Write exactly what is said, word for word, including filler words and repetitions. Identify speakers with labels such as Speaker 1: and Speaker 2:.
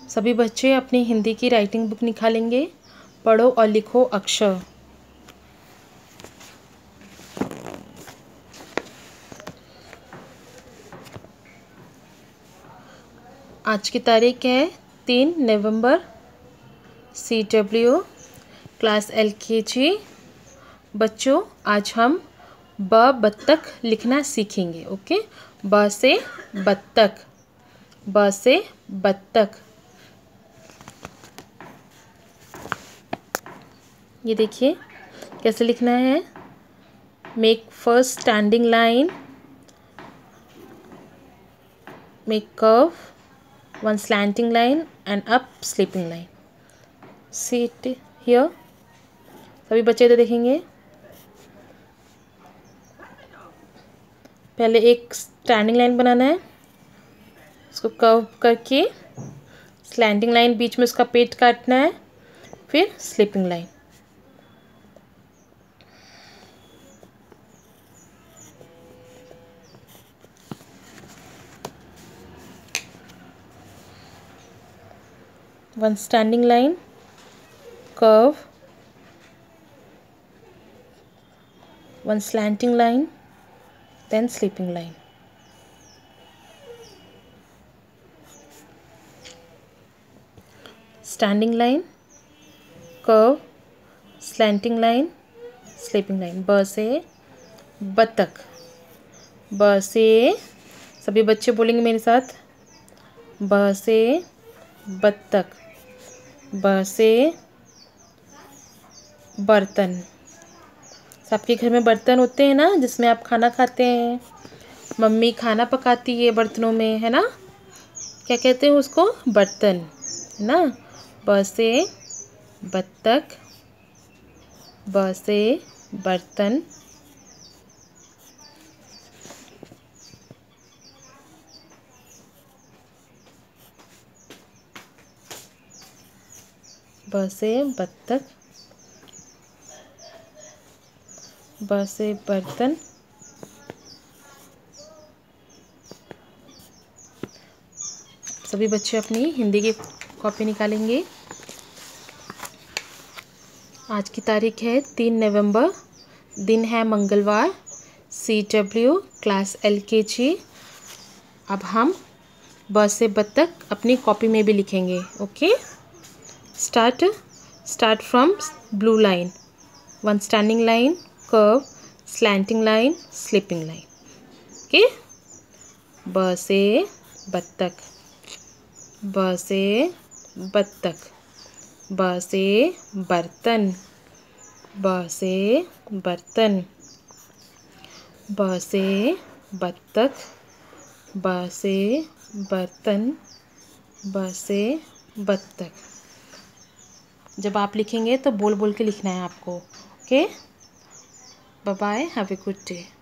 Speaker 1: सभी बच्चे अपनी हिंदी की राइटिंग बुक निकालेंगे। पढ़ो और लिखो अक्षर। आज की तारीख है तीन नवंबर। C W class L K G. बच्चों, आज हम ब बत्तख लिखना सीखेंगे। ओके, ब से बत्तख, ब से बत्तख। ये देखिए कैसे लिखना है। Make first standing line, make curve, one slanting line and up sleeping line. See it here. सभी बच्चे इधर देखेंगे। पहले एक स्टैंडिंग लाइन बनाना है, उसको कर्व करके स्लैंटिंग लाइन, बीच में उसका पेट काटना है, फिर sleeping line. One standing line, curve, one slanting line, then sleeping line. Standing line, curve, slanting line, sleeping line. ब से बत्तख, ब से, सभी बच्चे बोलेंगे मेरे साथ, ब से बत्तख, ब से बर्तन। सबके घर में बर्तन होते हैं ना, जिसमें आप खाना खाते हैं। मम्मी खाना पकाती है बर्तनों में, है ना। क्या कहते हैं उसको? बर्तन, है ना। ब से बत्तख, ब से बर्तन, ब से बत्तख, ब से बर्तन, सभी बच्चे अपनी हिंदी की कॉपी निकालेंगे। आज की तारीख है तीन नवंबर, दिन है मंगलवार। सी डब्ल्यू क्लास एल के जी। अब हम ब से बत्तख अपनी कॉपी में भी लिखेंगे। Okay, start start from blue line, one standing line, curve, slanting line, sleeping line. Okay, ब से बत्तख, ब से बत्तख, ब से बर्तन, ब से बर्तन, ब से बत्तख, ब से बर्तन, ब से बत्तख। जब आप लिखेंगे तो बोल बोल के लिखना है आपको। Okay, bye bye, have a good day.